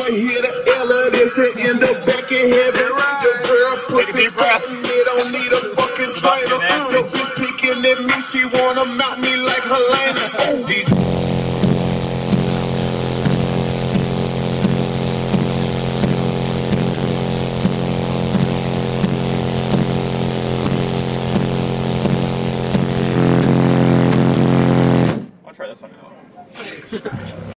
hit a L of this and end up back in heaven. Your girl pussy fat and it don't need a fucking trainer. Your bitch picking at me, she wanna mount me like Helena. Oh, these. I'll try this one out.